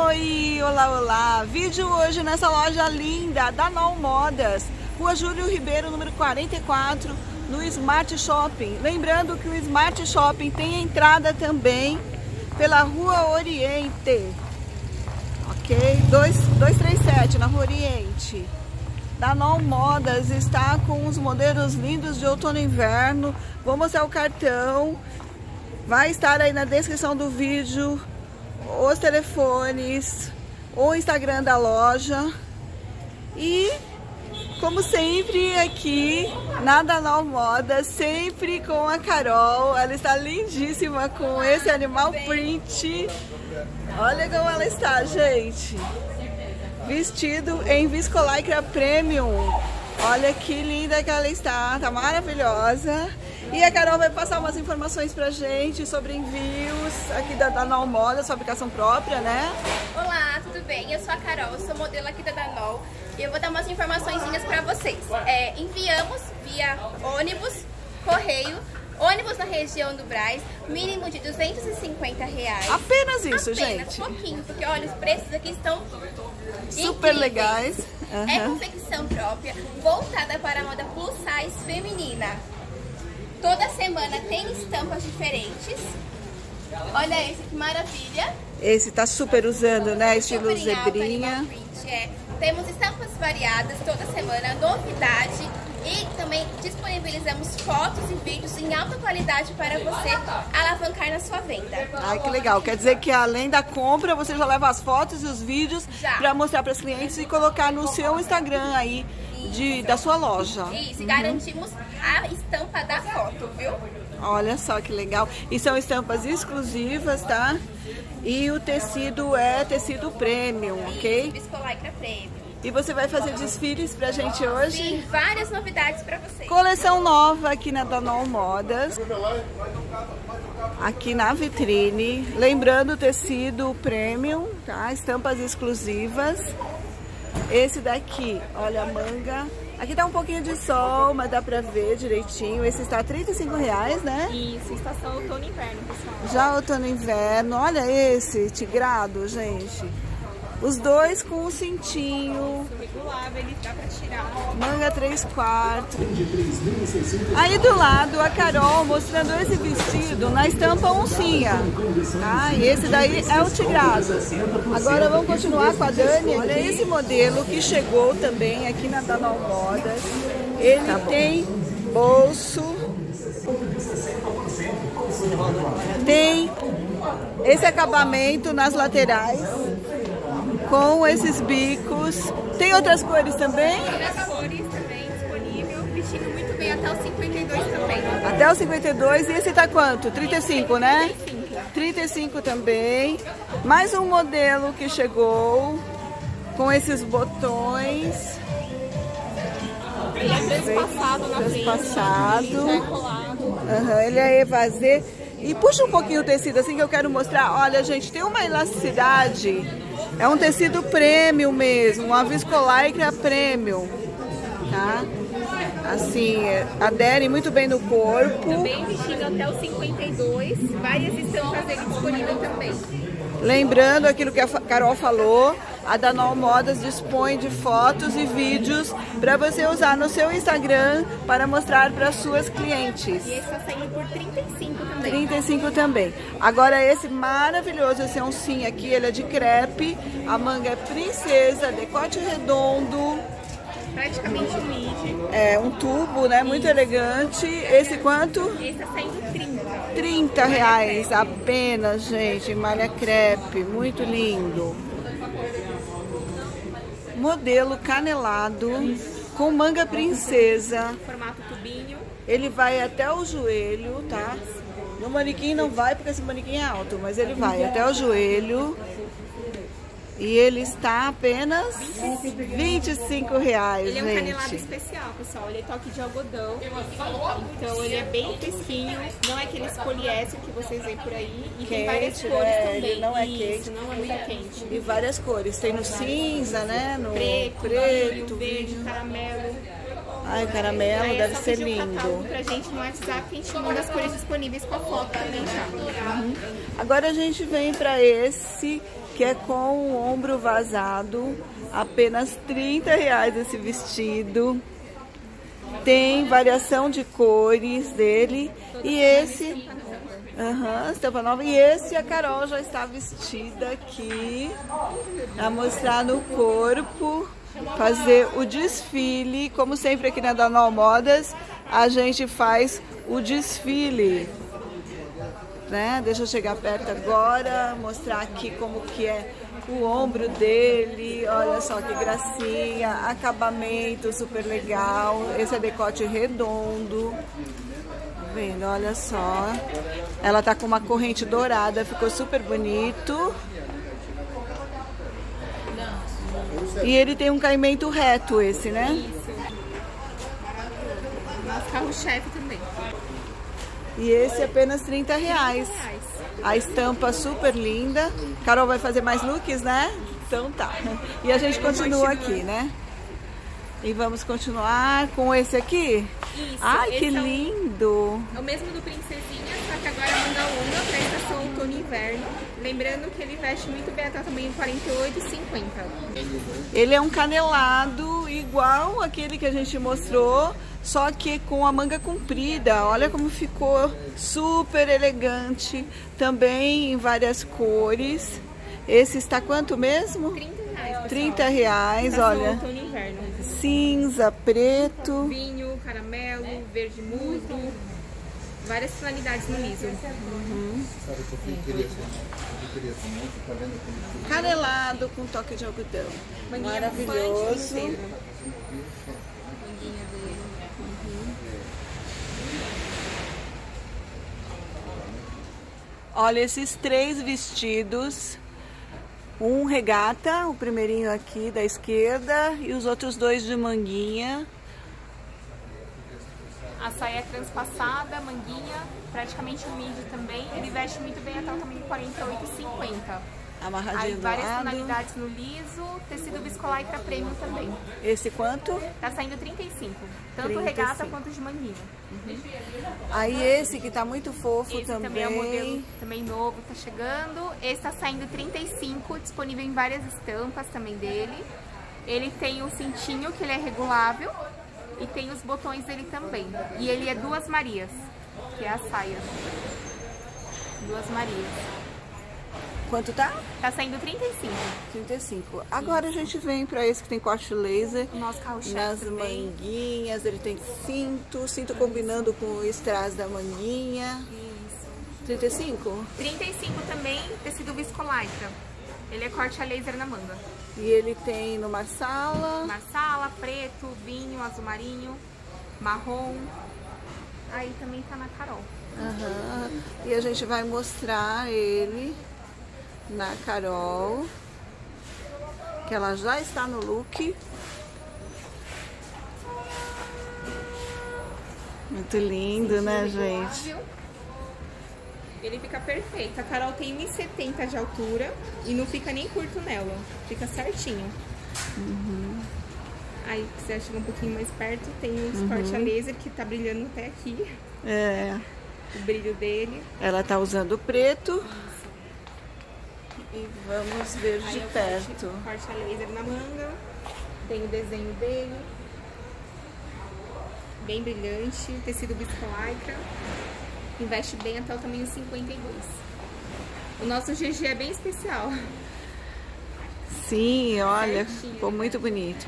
Oi, olá, olá! Vídeo hoje nessa loja linda da Nol Modas, Rua Júlio Ribeiro, número 44, no Smart Shopping. Lembrando que o Smart Shopping tem entrada também pela Rua Oriente, ok? 237, na Rua Oriente. Da Nol Modas está com os modelos lindos de outono e inverno. Vou mostrar o cartão, vai estar aí na descrição do vídeo os telefones, o Instagram da loja. E como sempre aqui na da Nol Modas, sempre com a Carol. Ela está lindíssima com esse animal print. Olha como ela está, gente. Vestido em viscolaicra premium. Olha que linda que ela está, tá maravilhosa. E a Carol vai passar umas informações pra gente sobre envios aqui da Nol Modas, fabricação própria, né? Olá, tudo bem? Eu sou a Carol, sou modelo aqui da Nol e eu vou dar umas informaçõezinhas pra vocês. Enviamos via ônibus, correio, ônibus na região do Brás, mínimo de R$250. Apenas isso, gente? Pouquinho, porque olha, os preços aqui estão super legais. É confecção própria, voltada para a moda plus size feminina. Toda semana tem estampas diferentes. Olha esse, que maravilha. Esse tá super usando, né? Estilo zebrinha. Temos estampas variadas toda semana, novidade. E também disponibilizamos fotos e vídeos em alta qualidade para você alavancar na sua venda. Ai, que legal. Quer dizer que além da compra, você já leva as fotos e os vídeos para mostrar para os clientes e colocar no seu Instagram aí da sua loja. Isso, e garantimos a estampa da foto, viu? Olha só que legal. E são estampas exclusivas, tá? E o tecido é tecido premium, ok? Viscolaicra premium. E você vai fazer desfiles pra gente hoje? Sim, várias novidades pra vocês. Coleção nova aqui na da Nol Modas. Aqui na vitrine. Lembrando o tecido premium, tá? Estampas exclusivas. Esse daqui, olha a manga. Aqui tá um pouquinho de sol, mas dá pra ver direitinho. Esse está R$35, né? Isso, estação outono e inverno, pessoal. Já outono e inverno. Olha esse tigrado, gente. Os dois com o cintinho. Regulável, ele dá pra tirar. Manga 3/4. Aí do lado a Carol mostrando esse vestido na estampa oncinha. Tá? E esse daí é o tigrado. Agora vamos continuar com a Dani. Olha esse modelo que chegou também aqui na da Nol Modas. Ele tem bolso. Tem esse acabamento nas laterais, com esses bicos. Tem outras cores também? Outras cores também disponível, vestindo muito bem até o 52 também. Até o 52, e esse tá quanto? 35, né? 35 também. Mais um modelo que chegou com esses botões. Ele é transpassado na frente. Transpassado. Já é colado. Ele é evasê. E puxa um pouquinho o tecido assim que eu quero mostrar. Olha, gente, tem uma elasticidade. É um tecido premium mesmo, uma viscolaicra premium, tá? Assim, adere muito bem no corpo. Também vestindo até o 52, várias estampas dele disponíveis também. Lembrando aquilo que a Carol falou, a da Nol Modas dispõe de fotos e vídeos para você usar no seu Instagram para mostrar para suas clientes. E esse está saindo por 35 também. 35 também. Agora esse maravilhoso, esse oncinho aqui, ele é de crepe, a manga é princesa, decote redondo. Praticamente um midi. É um tubo, né? Muito elegante. Esse quanto? Esse está saindo 30. R$30 apenas, gente, em malha crepe, muito lindo. Modelo canelado com manga princesa. Formato tubinho. Ele vai até o joelho, tá? No manequim não vai porque esse manequim é alto, mas ele vai até o joelho. E ele está apenas R$25, ele é um canelado gente. especial, pessoal. Ele é toque de algodão. Então ele é bem fresquinho. Não é aquele poliéster que vocês veem por aí. E tem várias cores também. Ele não é Isso, quente. não é muito quente. E várias cores. Tem no cinza, né? No Preto, verde, caramelo. Ai, caramelo, Aí deve é só ser pedir o lindo. catálogo pra gente no WhatsApp, que a gente manda as cores disponíveis com a foto também já. Agora a gente vem para esse que é com o ombro vazado. Apenas R$30 esse vestido. Tem variação de cores dele. E esse... estampa nova. E esse a Carol já está vestida aqui. A mostrar no corpo. Fazer o desfile. Como sempre aqui na Danol Modas, a gente faz o desfile. Né? Deixa eu chegar perto agora. Mostrar aqui como que é o ombro dele, olha só que gracinha, acabamento super legal, esse é decote redondo, tá vendo? Olha só, ela tá com uma corrente dourada, ficou super bonito. E ele tem um caimento reto esse, né? Isso. Nosso carro-chefe também. E esse é apenas R$30. A estampa super linda. Carol vai fazer mais looks, né? Então tá. E a gente continua aqui, né? E vamos continuar com esse aqui? Isso. Ai, que lindo! É o mesmo do Princesinha, só que agora manga longa para a estação outono e inverno. Lembrando que ele veste muito bem até também em 48 e 50. Ele é um canelado igual aquele que a gente mostrou, só que com a manga comprida. Olha como ficou super elegante. Também em várias cores. Esse está quanto mesmo? R$30, olha. Outono e inverno. Cinza, preto. Vinho, caramelo, verde musgo. Várias tonalidades no liso. Canelado com toque de algodão. Manguinha maravilhoso. Manguinha dele. Olha esses 3 vestidos. Um regata, o primeirinho aqui da esquerda e os outros 2 de manguinha. A saia é transpassada, manguinha, praticamente um midi também. Ele veste muito bem até o tamanho 48 e 50. Amarradinho Aí, do várias lado. tonalidades no liso, tecido viscolar e para prêmio também. Esse quanto? Tá saindo 35, tanto 35. regata quanto de manguinha. Aí esse que tá muito fofo Esse também. também é um modelo também novo, tá chegando. Esse tá saindo 35, disponível em várias estampas também dele. Ele tem o cintinho, que ele é regulável, e tem os botões dele também. E ele é 2 Marias, que é a saia. 2 Marias. Quanto tá? Tá saindo 35. 35. Agora a gente vem pra esse que tem corte laser. O nosso carro-chefe Nas também. manguinhas, ele tem cinto combinando com o strass da manguinha. Isso. 35? 35 também, tecido viscolaicra. Ele é corte a laser na manga. E ele tem no marsala. Marsala, preto, vinho, azul marinho, marrom. Aí também tá na Carol. E a gente vai mostrar ele na Carol, que ela já está no look. Muito lindo, né, gente? Ele fica perfeito. A Carol tem 1,70 de altura e não fica nem curto nela. Fica certinho. Aí, se você chegar um pouquinho mais perto, tem um corte a laser que tá brilhando até aqui. É. O brilho dele. Ela tá usando preto. E vamos ver de perto. Corte a laser na manga. Tem o desenho dele. Bem brilhante. Tecido viscolaicra. Investe bem até o tamanho 52. O nosso GG é bem especial. Sim, olha, Certinho. ficou muito bonito.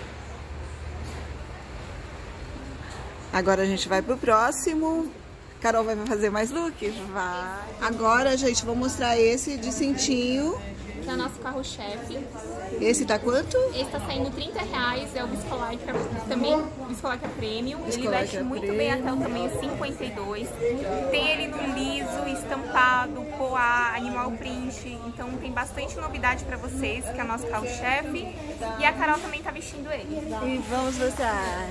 Agora a gente vai pro próximo. Carol vai fazer mais looks? Vai. Agora, gente, vou mostrar esse de cintinho. Esse é o nosso carro-chefe. Esse tá quanto? Esse tá saindo R$30, é o viscolaicra também, viscolaicra premium. Ele Viscolaicra veste muito premium. bem até o tamanho 52. Tem ele no liso, estampado, poá, animal print. Então tem bastante novidade pra vocês, que é o nosso carro-chefe. E a Carol também tá vestindo ele. E vamos mostrar.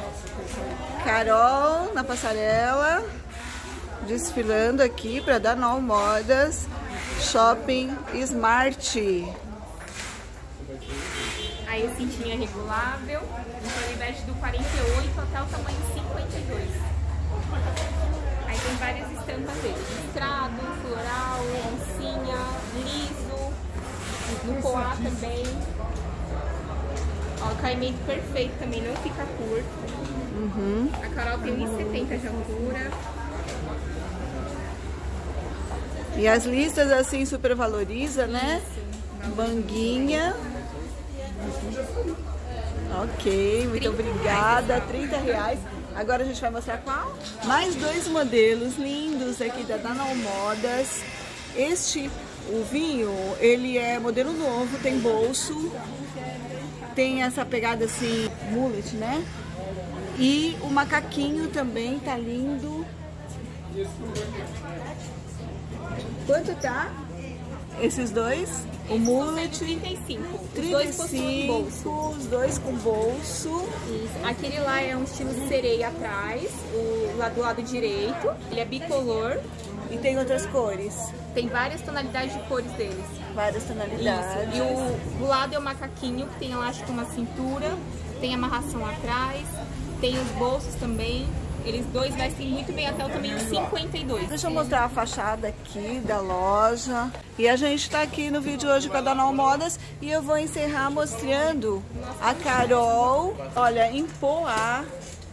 Carol na passarela, desfilando aqui para Danol Modas, Shopping Smart. Aí o cintinho é regulável, então ele veste do 48 até o tamanho 52. Aí tem várias estampas dele, listrado, floral, oncinha, liso. No poá também. Ó, o caimento perfeito também, não fica curto. A Carol tem 1,70 de altura. E as listas assim super valoriza, né? Manguinha. Ok, muito obrigada. R$30. Agora a gente vai mostrar qual? Mais dois modelos lindos aqui da Danol Modas. Este, o vinho, ele é modelo novo, tem bolso. Tem essa pegada assim, mullet, né? E o macaquinho também tá lindo. Quanto tá? Esses dois? O mullet? 35. Os 35, dois possuem bolso. os dois com bolso. Isso. Aquele lá é um estilo sereia atrás, o lá do lado direito. Ele é bicolor. E tem outras cores? Tem várias tonalidades de cores deles. Várias tonalidades. Isso. E o do lado é o macaquinho, que tem elástico na cintura, tem amarração atrás, tem os bolsos também. Eles dois vestem muito bem até o tamanho 52. Deixa eu mostrar a fachada aqui da loja. E a gente tá aqui no vídeo hoje com a Danol Modas e eu vou encerrar mostrando a Carol, olha, em poá,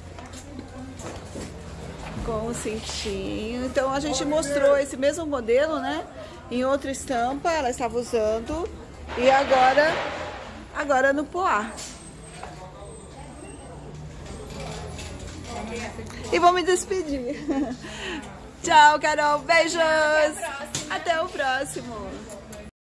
com o cintinho. Então a gente mostrou esse mesmo modelo, né? Em outra estampa, ela estava usando. E agora no poá. E vou me despedir. Tchau, Carol. Beijos. Até a próxima. Até o próximo.